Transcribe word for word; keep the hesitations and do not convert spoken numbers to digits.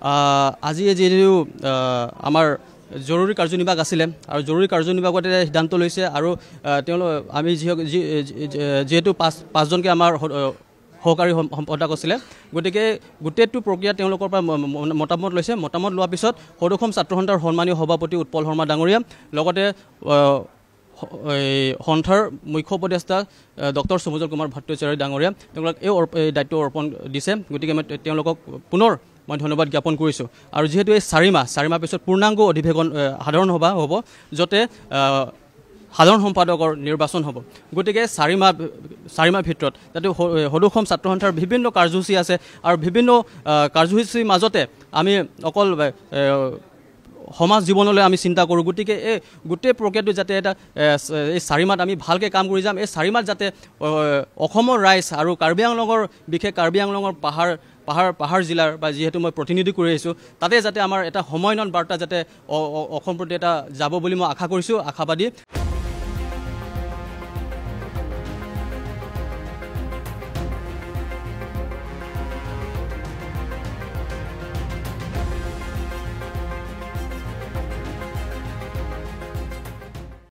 আজি যিহেতু আমাৰ জৰুৰী কাৰ্যনিৰ্বাহক আছিলে আৰু জৰুৰী কাৰ্যনিৰ্বাহকতে সিদ্ধান্ত লৈছে আৰু তেওঁলোক আমি যিহেতু পাঁচ পাঁচজনকৈ আমাৰ সহকাৰী সম্পাদক আছিলে গতিকে গোটেইটো প্ৰক্ৰিয়া তেওঁলোকৰ পৰা মতামত লৈছে মতামত লোৱাৰ পিছত সদৌ ছাত্ৰ সন্থাৰ সন্মানীয় সভাপতি উৎপল শৰ্মা ডাঙৰীয়া লগতে সন্থাৰ মুখ্য উপদেষ্টা ডক্টৰ সুমজল কুমাৰ ভট্টাচাৰ্য ডাঙৰীয়া তেওঁলোকক এই দায়িত্ব অৰ্পণ দিছে গতিকে মই তেওঁলোকক পুনৰ মই ধন্যবাদ জ্ঞাপন কৰিছোঁ আৰু যিহেতু এই চাৰি মাহ চাৰি মাহ পিছত পূৰ্ণাংগ অধিৱেশন সাধাৰণ সভা হ'ব য'তে সাধাৰণ সম্পাদকৰ নিৰ্বাচন হ'ব গতিকে চাৰি মাহ চাৰি মাহ ভিতৰত যাতে সদৌ অসম ছাত্ৰ সন্থাৰ বিভিন্ন কাৰ্যসূচী আছে আৰু বিভিন্ন কাৰ্যসূচীৰ মাজতে আমি অকল সমাজ জীৱনলৈ আমি চিন্তা কৰোঁ গতিকে এই গোটেই প্ৰক্ৰিয়াটো যাতে এটা এই চাৰি মাহত আমি ভালকৈ কাম কৰি যাম এই চাৰি মাহত যাতে অসমৰ ৰাইজ আৰু কাৰ্বি আংলঙৰ বিশেষ কাৰ্বি আংলঙৰ পাহাৰ পাহাৰ পাহাৰ জিলাৰ বা যিহেতু মই প্ৰতিনিধি কৰি আহিছোঁ তাতে যাতে আমাৰ এটা সমন্বয়ন বাৰ্তা যাতে অসম প্ৰতি এটা যাব বুলি মই আশা কৰিছোঁ আশাবাদী